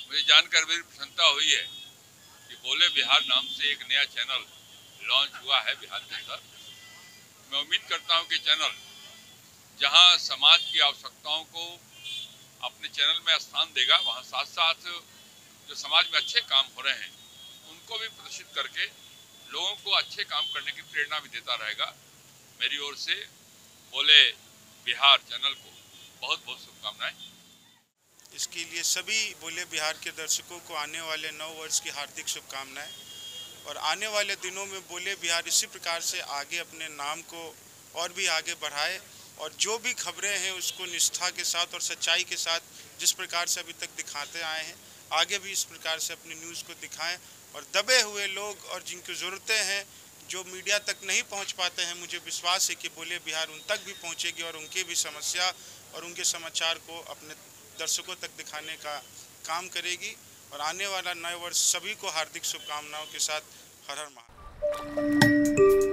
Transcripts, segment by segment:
मुझे जानकर मेरी प्रसन्नता हुई है कि बोले बिहार नाम से एक नया चैनल लॉन्च हुआ है बिहार के अंदर। मैं उम्मीद करता हूं कि चैनल जहां समाज की आवश्यकताओं को अपने चैनल में स्थान देगा, वहां साथ साथ जो समाज में अच्छे काम हो रहे हैं उनको भी प्रदर्शित करके लोगों को अच्छे काम करने की प्रेरणा भी देता रहेगा। मेरी ओर से बोले बिहार चैनल को बहुत बहुत शुभकामनाएं। इसके लिए सभी बोले बिहार के दर्शकों को आने वाले नव वर्ष की हार्दिक शुभकामनाएं और आने वाले दिनों में बोले बिहार इसी प्रकार से आगे अपने नाम को और भी आगे बढ़ाए और जो भी खबरें हैं उसको निष्ठा के साथ और सच्चाई के साथ जिस प्रकार से अभी तक दिखाते आए हैं आगे भी इस प्रकार से अपनी न्यूज़ को दिखाएं और दबे हुए लोग और जिनकी ज़रूरतें हैं जो मीडिया तक नहीं पहुंच पाते हैं, मुझे विश्वास है कि बोले बिहार उन तक भी पहुंचेगी और उनकी भी समस्या और उनके समाचार को अपने दर्शकों तक दिखाने का काम करेगी। और आने वाला नए वर्ष सभी को हार्दिक शुभकामनाओं के साथ हर हर महादेव।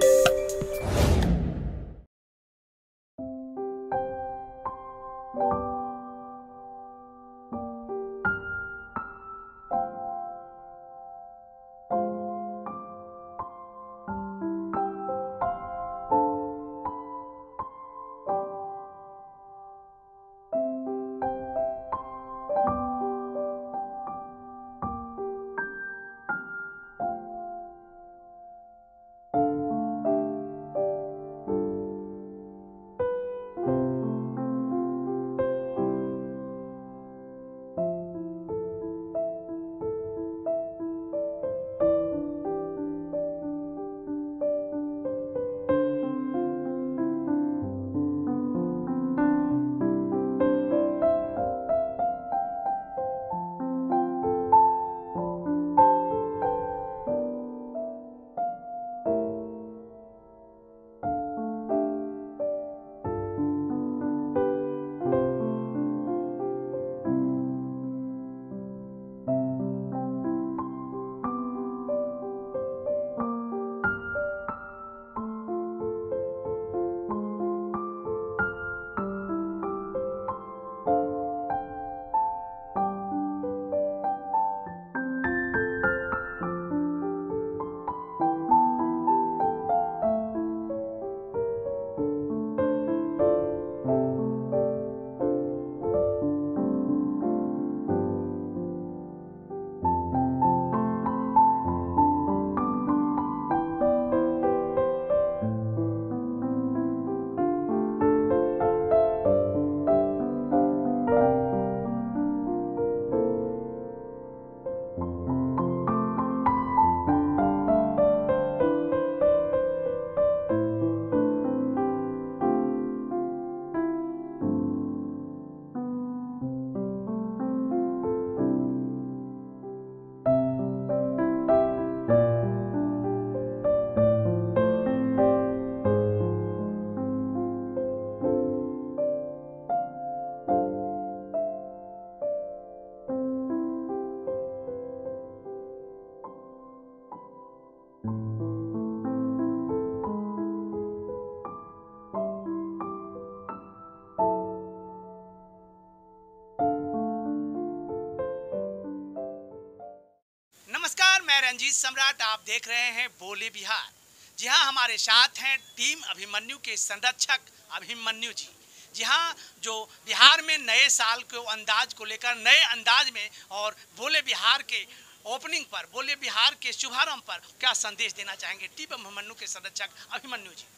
नमस्कार, मैं रंजीत सम्राट। आप देख रहे हैं बोले बिहार। जी हाँ, हमारे साथ हैं टीम अभिमन्यु के संरक्षक अभिमन्यु जी। जी हाँ, जो बिहार में नए साल के अंदाज को लेकर नए अंदाज में और बोले बिहार के ओपनिंग पर, बोले बिहार के शुभारंभ पर क्या संदेश देना चाहेंगे टीम अभिमन्यु के संरक्षक अभिमन्यु जी?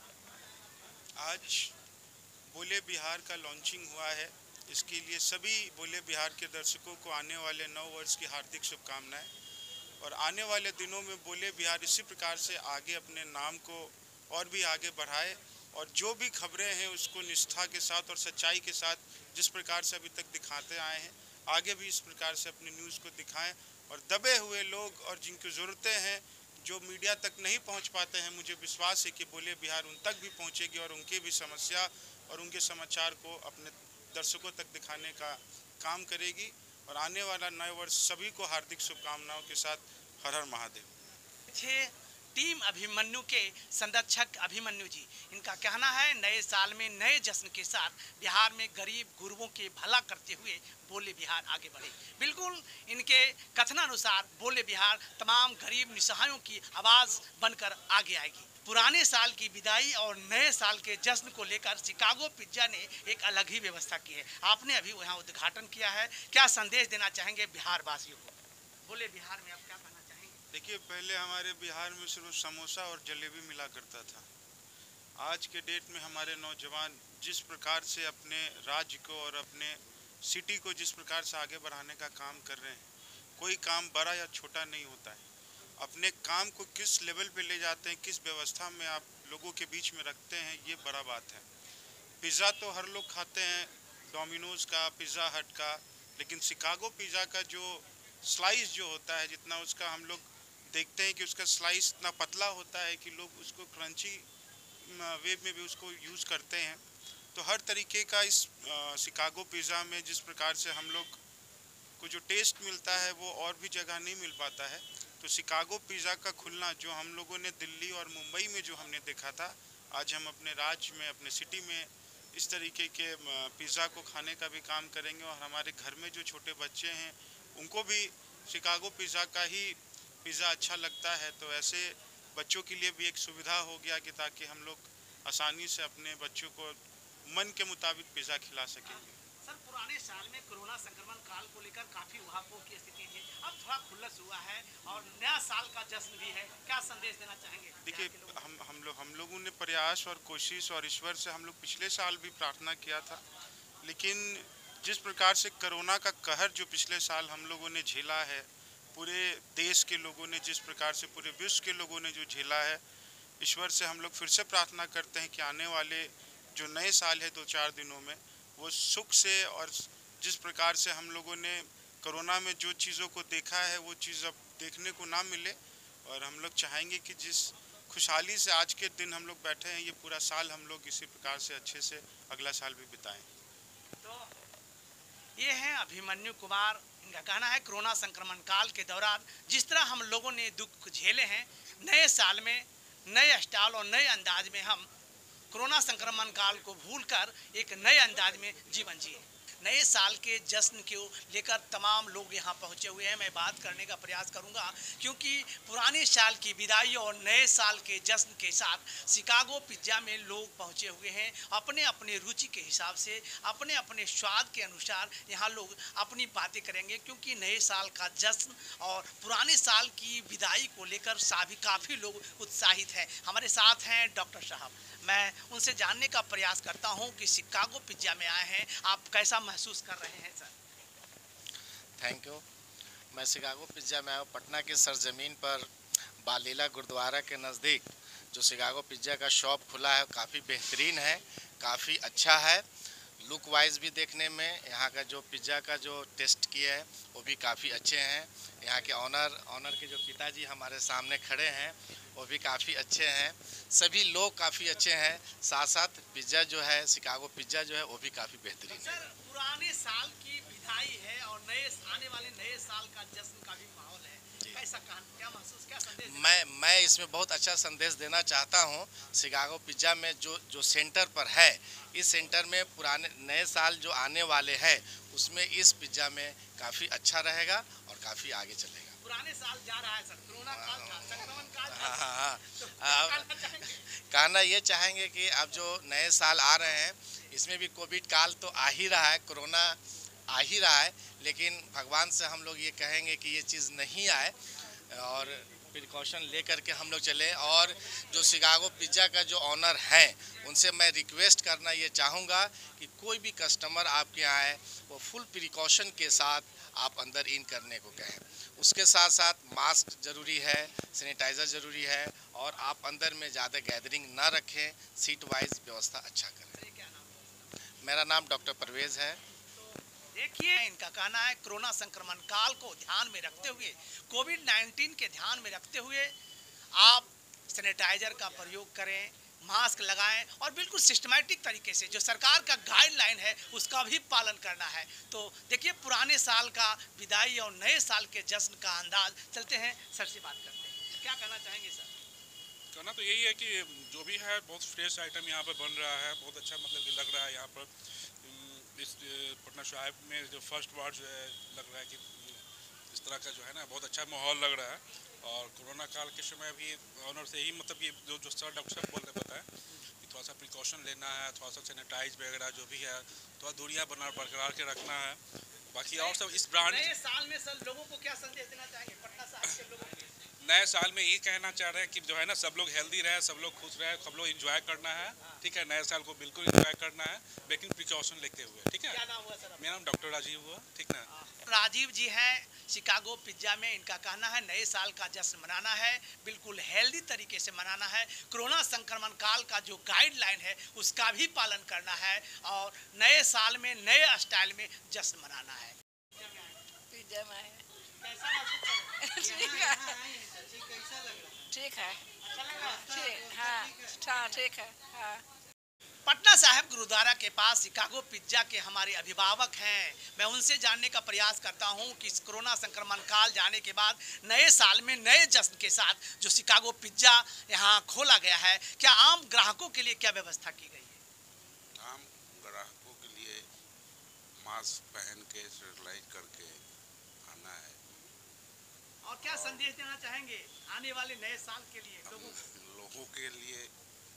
आज बोले बिहार का लॉन्चिंग हुआ है, इसके लिए सभी बोले बिहार के दर्शकों को आने वाले नव वर्ष की हार्दिक शुभकामनाएं और आने वाले दिनों में बोले बिहार इसी प्रकार से आगे अपने नाम को और भी आगे बढ़ाए और जो भी खबरें हैं उसको निष्ठा के साथ और सच्चाई के साथ जिस प्रकार से अभी तक दिखाते आए हैं आगे भी इस प्रकार से अपनी न्यूज़ को दिखाएं और दबे हुए लोग और जिनकी ज़रूरतें हैं जो मीडिया तक नहीं पहुंच पाते हैं, मुझे विश्वास है कि बोले बिहार उन तक भी पहुंचेगी और उनकी भी समस्या और उनके समाचार को अपने दर्शकों तक दिखाने का काम करेगी। और आने वाला नए वर्ष सभी को हार्दिक शुभकामनाओं के साथ हर हर महादेव। टीम अभिमन्यु के संरक्षक अभिमन्यु जी। इनका कहना है नए साल में नए जश्न के साथ बिहार में गरीब गुरबों के भला करते हुए बोले बिहार आगे बढ़े। बिल्कुल इनके कथनानुसार बोले बिहार तमाम गरीब निसहायों की आवाज़ बनकर आगे आएगी। पुराने साल की विदाई और नए साल के जश्न को लेकर शिकागो पिज्जा ने एक अलग ही व्यवस्था की है। आपने अभी वहाँ उद्घाटन किया है, क्या संदेश देना चाहेंगे बिहार वासियों को? बोले बिहार में आप क्या कहना चाहेंगे? देखिए, पहले हमारे बिहार में सिर्फ समोसा और जलेबी मिला करता था। आज के डेट में हमारे नौजवान जिस प्रकार से अपने राज्य को और अपने सिटी को जिस प्रकार से आगे बढ़ाने का काम कर रहे हैं, कोई काम बड़ा या छोटा नहीं होता है। अपने काम को किस लेवल पे ले जाते हैं, किस व्यवस्था में आप लोगों के बीच में रखते हैं, ये बड़ा बात है। पिज़्ज़ा तो हर लोग खाते हैं, डोमिनोज़ का, पिज़्ज़ा हट का, लेकिन शिकागो पिज़्ज़ा का जो स्लाइस जो होता है, जितना उसका हम लोग देखते हैं कि उसका स्लाइस इतना पतला होता है कि लोग उसको क्रंची वे में भी उसको यूज़ करते हैं। तो हर तरीके का इस शिकागो पिज़्ज़ा में जिस प्रकार से हम लोग को जो टेस्ट मिलता है वो और भी जगह नहीं मिल पाता है। तो शिकागो पिज़्ज़ा का खुलना जो हम लोगों ने दिल्ली और मुंबई में जो हमने देखा था, आज हम अपने राज्य में, अपने सिटी में इस तरीके के पिज़्ज़ा को खाने का भी काम करेंगे। और हमारे घर में जो छोटे बच्चे हैं उनको भी शिकागो पिज़्ज़ा का ही पिज़्ज़ा अच्छा लगता है। तो ऐसे बच्चों के लिए भी एक सुविधा हो गया कि ताकि हम लोग आसानी से अपने बच्चों को मन के मुताबिक पिज़्ज़ा खिला सकेंगे। सर, पुराने साल में कोरोना संक्रमण काल को लेकर काफी उहापोह की स्थिति थी, अब थोड़ा खुल्लस हुआ है और नया साल का जश्न भी है, क्या संदेश देना चाहेंगे? देखिए, हम लोगों ने प्रयास और कोशिश और ईश्वर से हम लोग पिछले साल भी प्रार्थना किया था, लेकिन जिस प्रकार से कोरोना का कहर जो पिछले साल हम लोगों ने झेला है, पूरे देश के लोगों ने जिस प्रकार से, पूरे विश्व के लोगों ने जो झेला है, ईश्वर से हम लोग फिर से प्रार्थना करते हैं कि आने वाले जो नए साल है 2-4 दिनों में, वो सुख से, और जिस प्रकार से हम लोगों ने कोरोना में जो चीज़ों को देखा है वो चीज़ अब देखने को ना मिले। और हम लोग चाहेंगे कि जिस खुशहाली से आज के दिन हम लोग बैठे हैं, ये पूरा साल हम लोग इसी प्रकार से अच्छे से अगला साल भी बिताएं। तो ये हैं अभिमन्यु कुमार। इनका कहना है कोरोना संक्रमण काल के दौरान जिस तरह हम लोगों ने दुख झेले हैं, नए साल में नए स्टाइल और नए अंदाज में हम कोरोना संक्रमण काल को भूलकर एक नए अंदाज में जीवन जिए। नए साल के जश्न को लेकर तमाम लोग यहाँ पहुँचे हुए हैं। मैं बात करने का प्रयास करूँगा क्योंकि पुराने साल की विदाई और नए साल के जश्न के साथ शिकागो पिज्ज़ा में लोग पहुँचे हुए हैं। अपने अपने रुचि के हिसाब से, अपने अपने स्वाद के अनुसार यहाँ लोग अपनी बातें करेंगे, क्योंकि नए साल का जश्न और पुराने साल की विदाई को लेकर काफ़ी लोग उत्साहित हैं। हमारे साथ हैं डॉक्टर साहब, मैं उनसे जानने का प्रयास करता हूं कि शिकागो पिज्ज़ा में आए हैं, आप कैसा महसूस कर रहे हैं सर? Thank you. मैं शिकागो पिज्ज़ा में आया हूँ, पटना की सरजमीन पर बालीला गुरुद्वारा के नज़दीक जो शिकागो पिज्ज़ा का शॉप खुला है, काफ़ी बेहतरीन है, काफ़ी अच्छा है। लुक वाइज भी देखने में यहाँ का जो पिज़्ज़ा का जो टेस्ट किया है वो भी काफ़ी अच्छे हैं। यहाँ के ऑनर के जो पिताजी हमारे सामने खड़े हैं वो भी काफ़ी अच्छे हैं। सभी लोग काफ़ी अच्छे हैं। साथ साथ पिज़्ज़ा जो है, शिकागो पिज़्ज़ा जो है वो भी काफ़ी बेहतरीन है। सर, पुराने साल की विदाई है और आने वाले नए साल का जश्न का भी माहौल है, कैसा क्या महसूस, क्या संदेश? मैं इसमें बहुत अच्छा संदेश देना चाहता हूँ। शिकागो पिज़्ज़ा में जो सेंटर पर है, इस सेंटर में पुराने नए साल जो आने वाले हैं उसमें इस पिज़्ज़ा में काफ़ी अच्छा रहेगा और काफ़ी आगे चलेगा। पुराने साल जा रहा है सर, कोरोना काल था, संक्रमण काल था। हाँ। कहना ये चाहेंगे कि अब जो नए साल आ रहे हैं इसमें भी कोविड काल तो आ ही रहा है, कोरोना आ ही रहा है, लेकिन भगवान से हम लोग ये कहेंगे कि ये चीज़ नहीं आए और प्रिकॉशन ले करके हम लोग चले। और जो शिकागो पिज़्ज़ा का जो ऑनर हैं उनसे मैं रिक्वेस्ट करना ये चाहूँगा कि कोई भी कस्टमर आपके यहाँ आए वो फुल प्रिकॉशन के साथ आप अंदर इन करने को कहें। उसके साथ साथ मास्क ज़रूरी है, सैनिटाइज़र ज़रूरी है, और आप अंदर में ज़्यादा गैदरिंग ना रखें, सीट वाइज व्यवस्था अच्छा करें। मेरा नाम डॉक्टर परवेज़ है। देखिए, इनका कहना है कोरोना संक्रमण काल को ध्यान में रखते हुए, कोविड-19 के ध्यान में रखते हुए आप सैनिटाइजर का प्रयोग करें, मास्क लगाएं और बिल्कुल सिस्टमैटिक तरीके से जो सरकार का गाइडलाइन है उसका भी पालन करना है। तो देखिए, पुराने साल का विदाई और नए साल के जश्न का अंदाज। चलते हैं सर से बात करते हैं, क्या कहना चाहेंगे सर? कहना तो यही है कि जो भी है बहुत फ्रेश आइटम यहाँ पर बन रहा है, बहुत अच्छा मतलब कि लग रहा है यहाँ पर। इस पटना साहिब में जो फर्स्ट वार्ड जो है लग रहा है कि इस तरह का जो है ना बहुत अच्छा माहौल लग रहा है। और कोरोना काल के समय भी ऑनर से ही मतलब कि जो सर डॉक्टर साहब बोल रहे बताएं कि थोड़ा सा प्रिकॉशन लेना है, थोड़ा सा सैनिटाइज वगैरह जो भी है, थोड़ा दूरियाँ बरकरार के रखना है। बाकी और सब इस ब्रांड नए साल में सर लोगों को क्या संदेश देना चाहेंगे पटना साहिब के लोगों को? नए साल में यही कहना चाह रहे हैं कि जो है ना सब लोग हेल्दी रहे, सब लोग खुश रहे, सब लोग एंजॉय करना है। ठीक है, नए साल को बिल्कुल एंजॉय करना है, बेकिंग प्रिकॉशन लेते हुए। ठीक है, क्या नाम हुआ सर? मेरा नाम डॉक्टर राजीव हुआ। ठीक ना, राजीव जी हैं शिकागो पिज्जा में। इनका कहना है नए साल का जश्न मनाना है, बिल्कुल हेल्दी तरीके से मनाना है। कोरोना संक्रमण काल का जो गाइडलाइन है उसका भी पालन करना है और नए साल में नए स्टाइल में जश्न मनाना है। पिज्जा में है। कैसा महसूस कर रहे हैं? ठीक है, कैसा लग रहा है? ठीक है, अच्छा लग रहा है? ठीक, हाँ ठीक है, हाँ। पटना साहिब गुरुद्वारा के पास शिकागो पिज्जा के हमारे अभिभावक हैं। मैं उनसे जानने का प्रयास करता हूं कि इस कोरोना संक्रमण काल जाने के बाद नए साल में नए जश्न के साथ जो शिकागो पिज्जा यहां खोला गया है, क्या आम ग्राहकों के लिए क्या व्यवस्था की गई है? आम ग्राहकों के लिए मास्क पहन के स्टेरिलाइज करके आना है। और क्या संदेश देना चाहेंगे आने वाले नए साल के लिए लोगों के लिए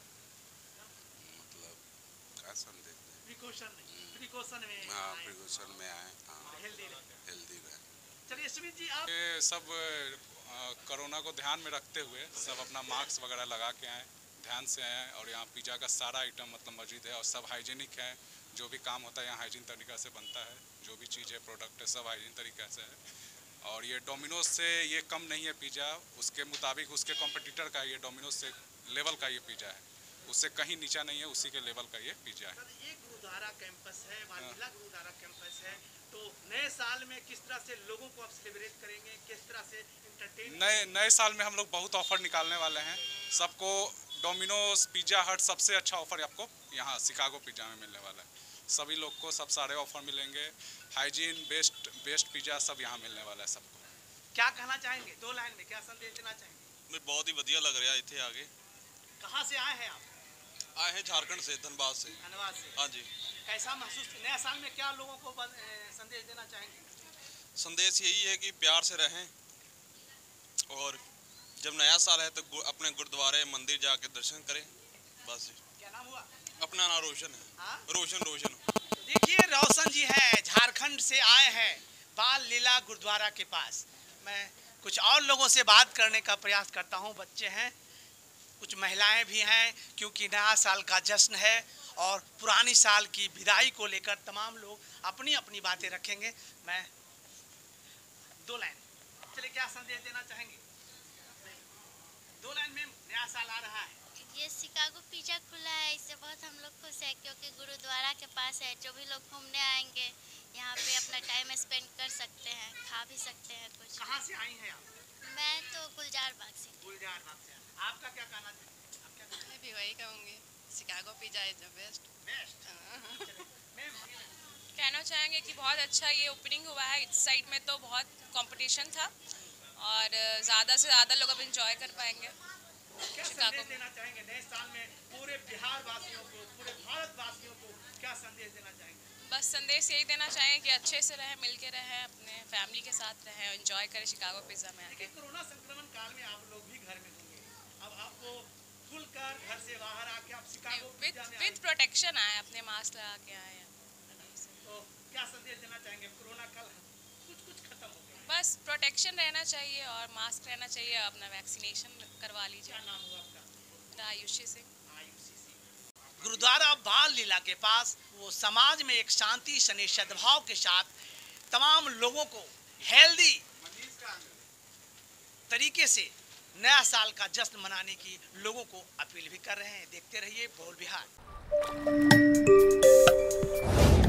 मतलब क्या संदेश दें? प्रिकॉशन में हाँ, प्रिकॉशन में आए, हेल्दी रहे। चलिए सुमित जी, आप ये सब कोरोना को ध्यान में रखते हुए सब अपना मास्क वगैरह लगा के आए, ध्यान से आए। और यहाँ पिज़्ज़ा का सारा आइटम मतलब मौजूद है और सब हाइजीनिक है। जो भी काम होता है यहाँ हाइजीन तरीक़ा से बनता है, जो भी चीज़ है प्रोडक्ट है सब हाइजीन तरीक़ा से है। और ये डोमिनोज से ये कम नहीं है पिज़्ज़ा, उसके मुताबिक उसके कॉम्पिटिटर का ये डोमिनोज से लेवल का ये पिज़्ज़ा है, उससे कहीं नीचा नहीं है, उसी के लेवल का ये पिज़्ज़ा है। ये गुरुद्वारा कैंपस है, वानिला गुरुद्वारा कैंपस है, तो नए साल में किस तरह से लोगों को आप सेलिब्रेट करेंगे, किस तरह से एंटरटेन? नए साल में हम लोग बहुत ऑफर निकालने वाले हैं। सबको डोमिनोज, पिज़्ज़ा हट सबसे अच्छा ऑफर आपको यहाँ शिकागो पिज़्ज़ा में मिलने वाला है। सभी लोग को सब सारे ऑफर मिलेंगे, हाइजीन बेस्ट पिज़्ज़ा सब यहाँ मिलने वाला है सबको। क्या कहना चाहेंगे? 2 लाइन में क्या संदेश देना चाहेंगे? मैं बहुत ही बढ़िया लग रहा है इतने आगे। कहाँ से आए हैं आप? आए हैं झारखंड से, धनबाद से। धनबाद से। हाँ जी। कैसा महसूस नया साल में क्या लोगों को संदेश देना चाहेंगे? संदेश यही है कि प्यार से रहें और जब नया साल है तो अपने गुरुद्वारे मंदिर जाके दर्शन करें, बस। क्या नाम हुआ? अपना नाम रोशन है। हाँ? रोशन। देखिए रोशन जी हैं, झारखंड से आए हैं बाल लीला गुरुद्वारा के पास। मैं कुछ और लोगों से बात करने का प्रयास करता हूं। बच्चे हैं, कुछ महिलाएं भी हैं, क्योंकि नया साल का जश्न है और पुरानी साल की विदाई को लेकर तमाम लोग अपनी अपनी बातें रखेंगे। मैं 2 लाइन, चलिए क्या संदेश देना चाहेंगे? 2 लाइन में नया साल आ रहा है। ये शिकागो पिज्जा खुला है, इससे बहुत हम लोग खुश है क्योंकि गुरुद्वारा के पास है। जो भी लोग घूमने आएंगे यहाँ पे अपना टाइम स्पेंड कर सकते हैं, खा भी सकते हैं कुछ। कहाँ से आई हैं आप? मैं तो गुलजार बाग से। गुलजार बाग से। आपका क्या कहना है? आप क्या कहना मैं भी वही कहूँगी, Chicago pizza is the best. कहना चाहेंगे कि बहुत अच्छा ये ओपनिंग हुआ है। इस साइड में तो बहुत कंपटीशन था और ज़्यादा से ज़्यादा लोग अब इंजॉय कर पाएंगे। क्या संदेश देना चाहेंगे नए साल में पूरे बिहार वासियों को, पूरे भारत वासियों को क्या संदेश देना चाहेंगे? बस संदेश यही देना चाहेंगे कि अच्छे से रहें, मिल के रहें, अपने फैमिली के साथ रहें, एंजॉय करें शिकागो पिज्ज़ा में आके। कोरोना संक्रमण काल में आप लोग भी घर में होंगे, अब आपको खुलकर घर से बाहर आके आप शिकागो पिज्जा में विद प्रोटेक्शन आए, अपने मास्क लगा के आए हैं। तो क्या संदेश देना चाहेंगे? कोरोना काल कुछ खत्म हो गया, बस प्रोटेक्शन रहना चाहिए और मास्क रहना चाहिए, अपना वैक्सीनेशन करवा लीजिए। क्या नाम हुआ आपका? आयुषी सिंह। गुरुद्वारा बाल लीला के पास वो समाज में एक शांति सने सद्भाव के साथ तमाम लोगों को हेल्दी तरीके से नया साल का जश्न मनाने की लोगों को अपील भी कर रहे हैं। देखते रहिए बोल बिहार।